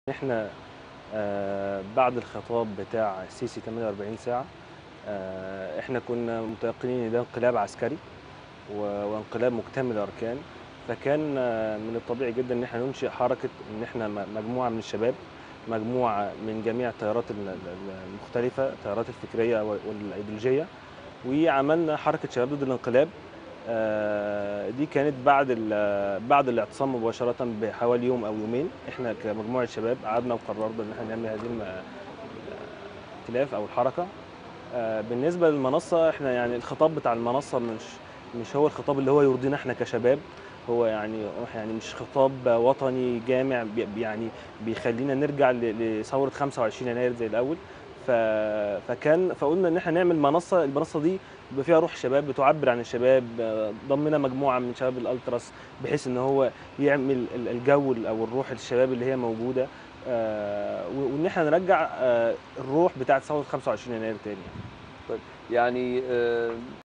احنا بعد الخطاب بتاع السيسي 48 ساعة، احنا كنا متيقنين ان ده انقلاب عسكري وانقلاب مكتمل الاركان. فكان من الطبيعي جدا ان احنا ننشئ حركة، ان احنا مجموعة من الشباب، مجموعة من جميع التيارات المختلفة، التيارات الفكرية والايديولوجية، وعملنا حركة شباب ضد الانقلاب. دي كانت بعد الاعتصام مباشرة بحوالي يوم أو يومين. إحنا كمجموعة شباب قعدنا وقررنا إن إحنا نعمل هذه الائتلاف أو الحركة. بالنسبة للمنصة، إحنا يعني الخطاب بتاع المنصة مش هو الخطاب اللي هو يرضينا إحنا كشباب. هو يعني مش خطاب وطني جامع يعني بيخلينا نرجع لثورة 25 يناير زي الأول. فقلنا ان احنا نعمل منصه، المنصه دي بيبقى فيها روح شباب، بتعبر عن الشباب. ضمنا مجموعه من شباب الالتراس بحيث ان هو يعمل الجو او الروح الشباب اللي هي موجوده، وان احنا نرجع الروح بتاعه ثوره 25 يناير تاني. طيب يعني